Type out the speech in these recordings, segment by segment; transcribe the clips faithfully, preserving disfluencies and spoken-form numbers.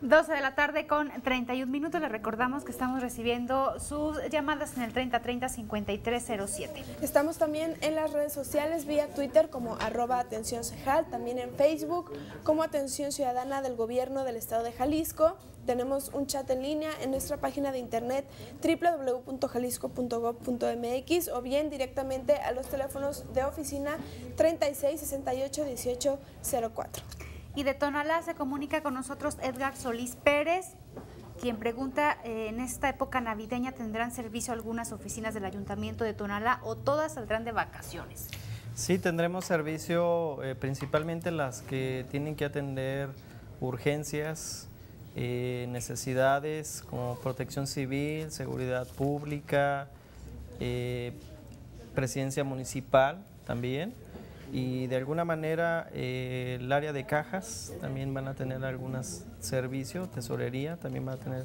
doce de la tarde con treinta y un minutos. Les recordamos que estamos recibiendo sus llamadas en el treinta treinta cincuenta y tres cero siete. Estamos también en las redes sociales vía Twitter como arroba Atención Cejal, también en Facebook como Atención Ciudadana del Gobierno del Estado de Jalisco. Tenemos un chat en línea en nuestra página de internet doble u doble u doble u punto jalisco punto gob punto m x o bien directamente a los teléfonos de oficina treinta y seis sesenta y ocho dieciocho cero cuatro. Y de Tonalá se comunica con nosotros Edgar Solís Pérez, quien pregunta, eh, en esta época navideña ¿tendrán servicio algunas oficinas del Ayuntamiento de Tonalá o todas saldrán de vacaciones? Sí, tendremos servicio, eh, principalmente las que tienen que atender urgencias, eh, necesidades como protección civil, seguridad pública, eh, presidencia municipal también. Y de alguna manera eh, el área de cajas también van a tener algunos servicios, tesorería también va a tener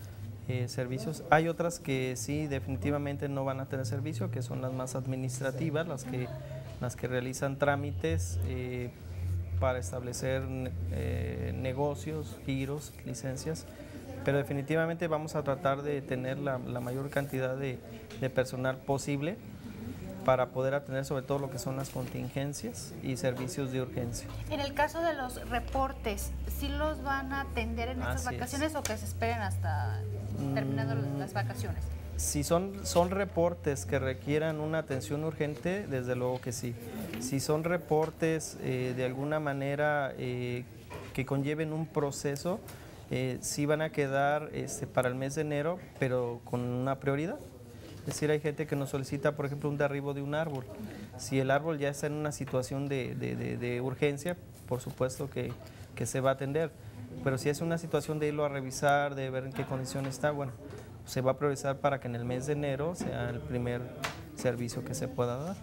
eh, servicios. Hay otras que sí definitivamente no van a tener servicio, que son las más administrativas, las que, las que realizan trámites eh, para establecer eh, negocios, giros, licencias. Pero definitivamente vamos a tratar de tener la, la mayor cantidad de, de personal posible para poder atender sobre todo lo que son las contingencias y servicios de urgencia. En el caso de los reportes, ¿sí los van a atender en estas Así vacaciones es. o que se esperen hasta terminando Mm, las vacaciones? Si son, son reportes que requieran una atención urgente, desde luego que sí. Si son reportes eh, de alguna manera eh, que conlleven un proceso, eh, sí van a quedar este, para el mes de enero, pero con una prioridad. Es decir, hay gente que nos solicita, por ejemplo, un derribo de un árbol. Si el árbol ya está en una situación de, de, de, de urgencia, por supuesto que, que se va a atender. Pero si es una situación de irlo a revisar, de ver en qué condición está, bueno, se va a priorizar para que en el mes de enero sea el primer servicio que se pueda dar.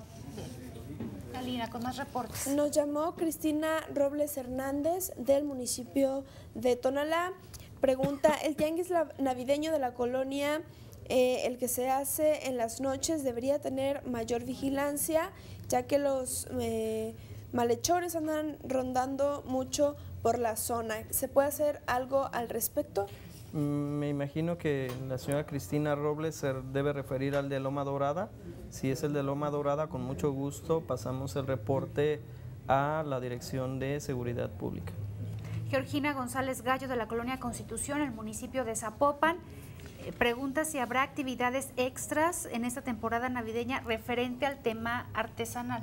Bien. Alina, con más reportes. Nos llamó Cristina Robles Hernández del municipio de Tonalá. Pregunta, ¿el tianguis navideño de la colonia, eh, el que se hace en las noches, debería tener mayor vigilancia, ya que los eh, malhechores andan rondando mucho por la zona? ¿Se puede hacer algo al respecto? Me imagino que la señora Cristina Robles se debe referir al de Loma Dorada. Si es el de Loma Dorada, con mucho gusto pasamos el reporte a la Dirección de Seguridad Pública. Georgina González Gallo, de la Colonia Constitución, el municipio de Zapopan, eh, pregunta si habrá actividades extras en esta temporada navideña referente al tema artesanal.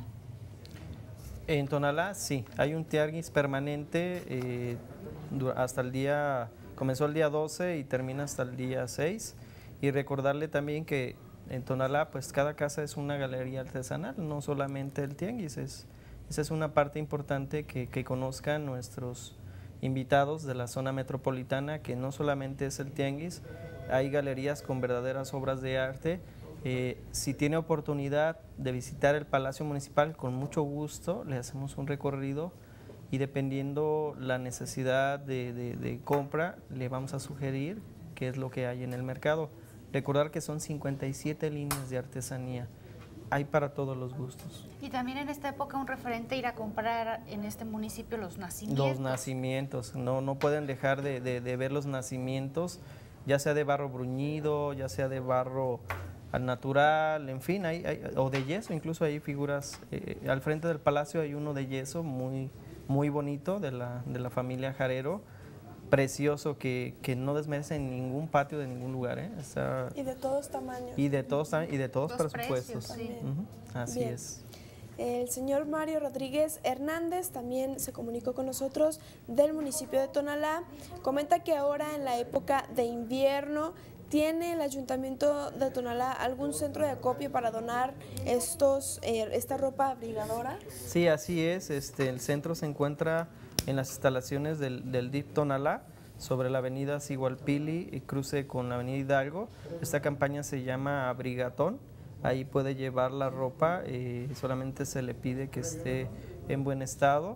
En Tonalá, sí, hay un tianguis permanente eh, hasta el día... Comenzó el día doce y termina hasta el día seis, y recordarle también que en Tonalá pues cada casa es una galería artesanal, no solamente el tianguis, es, esa es una parte importante que, que conozcan nuestros invitados de la zona metropolitana, que no solamente es el tianguis, hay galerías con verdaderas obras de arte. Eh, si tiene oportunidad de visitar el Palacio Municipal, con mucho gusto le hacemos un recorrido, y dependiendo la necesidad de, de, de compra, le vamos a sugerir qué es lo que hay en el mercado. Recordar que son cincuenta y siete líneas de artesanía, hay para todos los gustos. Y también en esta época un referente ir a comprar en este municipio los nacimientos. Los nacimientos, no, no pueden dejar de, de, de ver los nacimientos, ya sea de barro bruñido, ya sea de barro al natural, en fin, hay, hay, o de yeso, incluso hay figuras, eh, al frente del palacio hay uno de yeso muy... muy bonito de la, de la familia Jarero, precioso, que, que no desmerece en ningún patio de ningún lugar, ¿eh? Está, y de todos tamaños. Y de todos, y de todos Los presupuestos. Precios, sí. Uh-huh. Así Bien. es. El señor Mario Rodríguez Hernández también se comunicó con nosotros del municipio de Tonalá. Comenta que ahora en la época de invierno, ¿tiene el Ayuntamiento de Tonalá algún centro de acopio para donar estos, eh, esta ropa abrigadora? Sí, así es. Este, el centro se encuentra en las instalaciones del, del D I F Tonalá, sobre la avenida Sigualpili y cruce con la avenida Hidalgo. Esta campaña se llama Abrigatón. Ahí puede llevar la ropa, eh, solamente se le pide que esté en buen estado.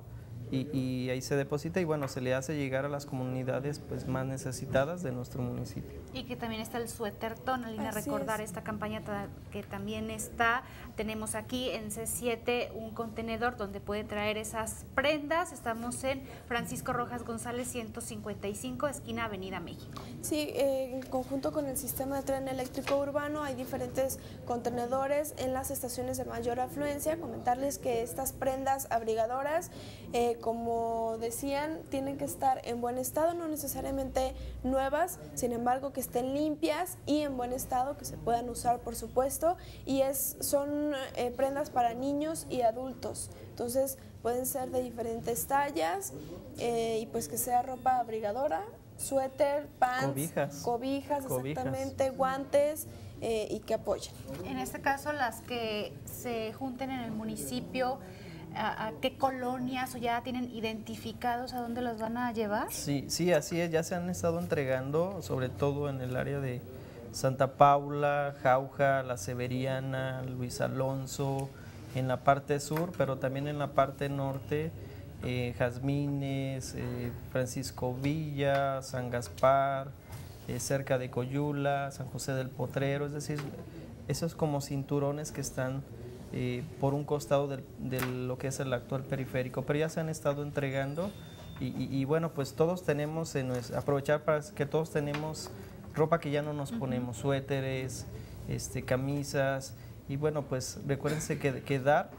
y, y ahí se deposita y bueno, se le hace llegar a las comunidades pues más necesitadas de nuestro municipio. Y que también está el suéter Tonalina, Así recordar es. esta campaña ta- que también está, tenemos aquí en C siete un contenedor donde puede traer esas prendas, estamos en Francisco Rojas González ciento cincuenta y cinco, esquina Avenida México. Sí, eh, en conjunto con el sistema de tren eléctrico urbano hay diferentes contenedores en las estaciones de mayor afluencia. Comentarles que estas prendas abrigadoras, eh, como decían, tienen que estar en buen estado, no necesariamente nuevas, sin embargo que estén limpias y en buen estado, que se puedan usar por supuesto, y es, son eh, prendas para niños y adultos, entonces pueden ser de diferentes tallas eh, y pues que sea ropa abrigadora, suéter, pants, Cobijas. cobijas, Cobijas. exactamente, guantes eh, y que apoyen. En este caso, las que se junten en el municipio, ¿a, a qué colonias o ya tienen identificados a dónde los van a llevar? Sí, sí, así es, ya se han estado entregando, sobre todo en el área de Santa Paula, Jauja, La Severiana, Luis Alonso, en la parte sur, pero también en la parte norte, eh, Jazmines, eh, Francisco Villa, San Gaspar, eh, cerca de Coyula, San José del Potrero, es decir, esos como cinturones que están eh, por un costado del- de lo que es el actual periférico, pero ya se han estado entregando y, y- y bueno, pues todos tenemos, en nues- aprovechar para que todos tenemos ropa que ya no nos ponemos, suéteres, este, camisas, y bueno, pues recuérdense que, que dar,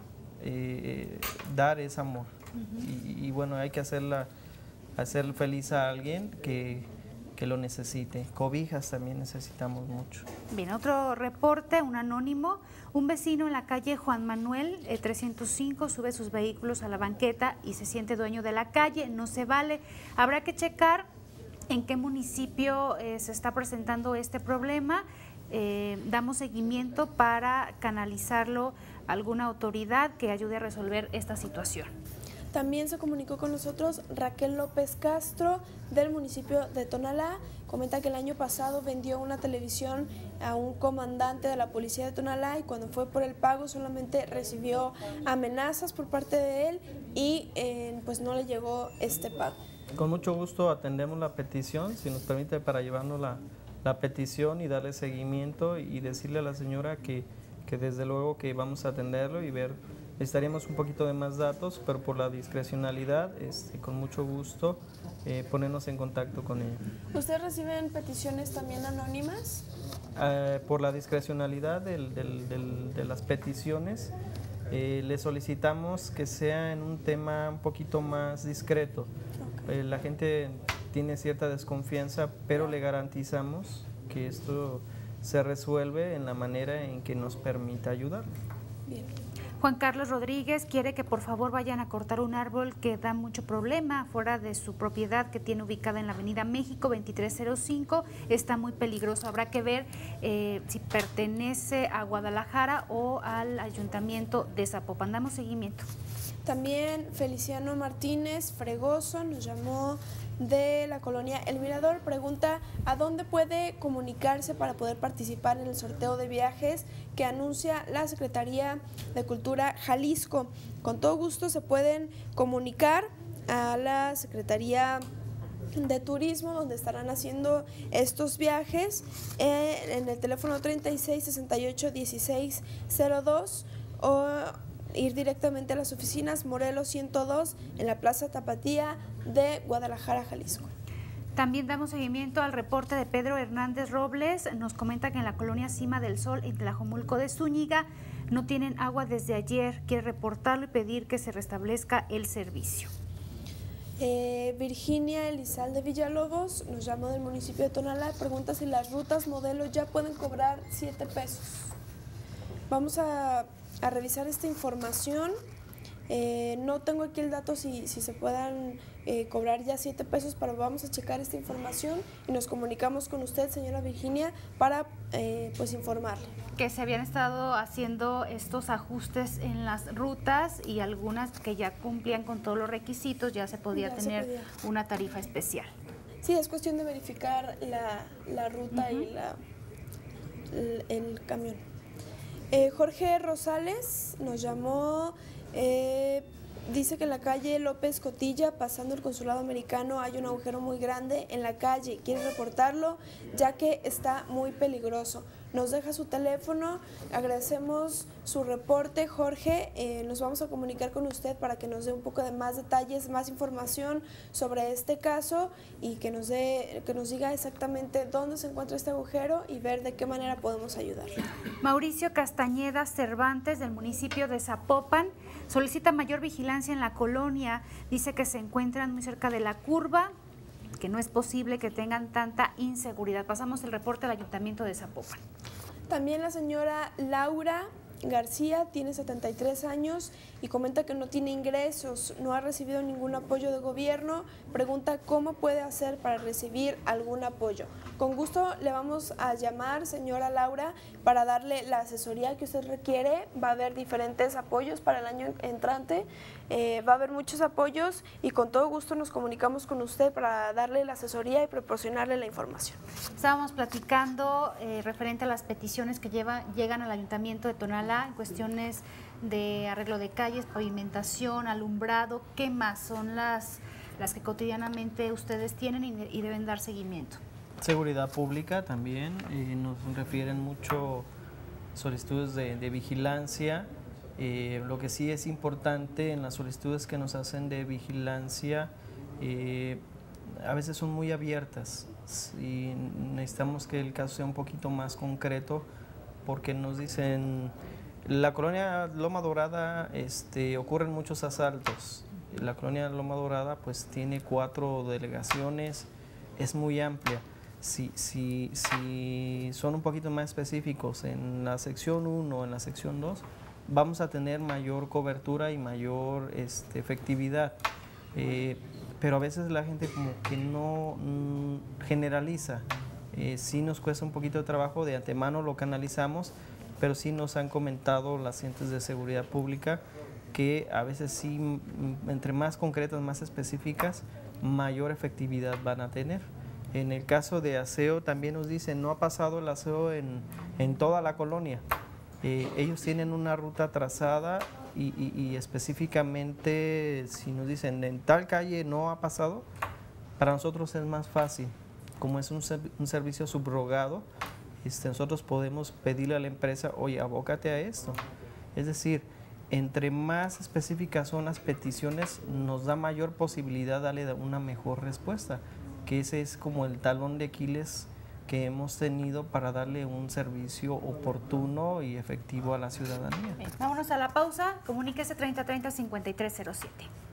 eh, dar es amor, y, y bueno, hay que hacerla, hacer feliz a alguien que, que lo necesite. Cobijas también necesitamos mucho. Bien, otro reporte, un anónimo. Un vecino en la calle Juan Manuel eh, trescientos cinco sube sus vehículos a la banqueta y se siente dueño de la calle. No se vale. Habrá que checar en qué municipio eh, se está presentando este problema. Eh, damos seguimiento para canalizarlo a alguna autoridad que ayude a resolver esta situación. También se comunicó con nosotros Raquel López Castro del municipio de Tonalá. Comenta que el año pasado vendió una televisión a un comandante de la policía de Tonalá y cuando fue por el pago solamente recibió amenazas por parte de él y eh, pues no le llegó este pago. Con mucho gusto atendemos la petición, si nos permite, para llevarnos la, la petición y darle seguimiento y decirle a la señora que, que desde luego que vamos a atenderlo y ver, necesitaríamos un poquito de más datos, pero por la discrecionalidad, este, con mucho gusto, eh, ponernos en contacto con ella. ¿Ustedes reciben peticiones también anónimas? Eh, por la discrecionalidad del, del, del, de las peticiones, eh, le solicitamos que sea en un tema un poquito más discreto. Eh, la gente tiene cierta desconfianza, pero le garantizamos que esto se resuelve en la manera en que nos permita ayudar. Bien. Juan Carlos Rodríguez quiere que por favor vayan a cortar un árbol que da mucho problema fuera de su propiedad que tiene ubicada en la avenida México veintitrés cero cinco. Está muy peligroso. Habrá que ver eh, si pertenece a Guadalajara o al ayuntamiento de Zapopan. Damos seguimiento. También Feliciano Martínez Fregoso nos llamó de la colonia El Mirador. Pregunta a dónde puede comunicarse para poder participar en el sorteo de viajes que anuncia la Secretaría de Cultura Jalisco. Con todo gusto se pueden comunicar a la Secretaría de Turismo, donde estarán haciendo estos viajes, eh, en el teléfono treinta y seis, sesenta y ocho, dieciséis cero dos o ir directamente a las oficinas Morelos ciento dos en la Plaza Tapatía de Guadalajara, Jalisco. También damos seguimiento al reporte de Pedro Hernández Robles. Nos comenta que en la colonia Cima del Sol, en Tlajomulco de Zúñiga, no tienen agua desde ayer. Quiere reportarlo y pedir que se restablezca el servicio. Eh, Virginia Elizalde Villalobos nos llamó del municipio de Tonalá. Pregunta si las rutas modelo ya pueden cobrar siete pesos. Vamos a, a revisar esta información. Eh, no tengo aquí el dato si, si se puedan eh, cobrar ya siete pesos, pero vamos a checar esta información y nos comunicamos con usted, señora Virginia, para eh, pues informarle. Que se habían estado haciendo estos ajustes en las rutas y algunas que ya cumplían con todos los requisitos, ya se podía Ya se tener podía. una tarifa especial. Sí, es cuestión de verificar la, la ruta Uh-huh. y la, el, el camión. Eh, Jorge Rosales nos llamó eh, Dice que en la calle López Cotilla, pasando el consulado americano, hay un agujero muy grande en la calle. Quiere reportarlo ya que está muy peligroso. Nos deja su teléfono, agradecemos su reporte, Jorge. Eh, nos vamos a comunicar con usted para que nos dé un poco de más detalles, más información sobre este caso y que nos dé, que nos diga exactamente dónde se encuentra este agujero y ver de qué manera podemos ayudar. Mauricio Castañeda Cervantes, del municipio de Zapopan, solicita mayor vigilancia en la colonia. Dice que se encuentran muy cerca de la curva, que no es posible que tengan tanta inseguridad. Pasamos el reporte al Ayuntamiento de Zapopan. También la señora Laura García tiene setenta y tres años y comenta que no tiene ingresos, no ha recibido ningún apoyo de gobierno, pregunta cómo puede hacer para recibir algún apoyo. Con gusto le vamos a llamar, señora Laura, para darle la asesoría que usted requiere. Va a haber diferentes apoyos para el año entrante, eh, va a haber muchos apoyos y con todo gusto nos comunicamos con usted para darle la asesoría y proporcionarle la información. Estábamos platicando eh, referente a las peticiones que lleva, llegan al Ayuntamiento de Tonalá en cuestiones de arreglo de calles, pavimentación, alumbrado. ¿Qué más son las, las que cotidianamente ustedes tienen y, y deben dar seguimiento? Seguridad pública también, eh, nos refieren mucho solicitudes de, de vigilancia. Eh, lo que sí es importante en las solicitudes que nos hacen de vigilancia, eh, a veces son muy abiertas y necesitamos que el caso sea un poquito más concreto porque nos dicen, la colonia Loma Dorada este, ocurren muchos asaltos. La colonia Loma Dorada pues tiene cuatro delegaciones, es muy amplia. Si, si, si son un poquito más específicos en la sección uno o en la sección dos, vamos a tener mayor cobertura y mayor este, efectividad. Eh, pero a veces la gente como que no mm, generaliza. Eh, sí nos cuesta un poquito de trabajo, de antemano lo canalizamos, pero sí nos han comentado las entes de seguridad pública que a veces sí, mm, entre más concretas, más específicas, mayor efectividad van a tener. En el caso de aseo también nos dicen, no ha pasado el aseo en, en toda la colonia. Eh, ellos tienen una ruta trazada y, y, y específicamente si nos dicen en tal calle no ha pasado, para nosotros es más fácil. Como es un, un servicio subrogado, este, nosotros podemos pedirle a la empresa, oye, abócate a esto. Es decir, entre más específicas son las peticiones, nos da mayor posibilidad de darle una mejor respuesta, que ese es como el talón de Aquiles que hemos tenido para darle un servicio oportuno y efectivo a la ciudadanía. Bien, vámonos a la pausa, comuníquese treinta treinta cincuenta y tres cero siete.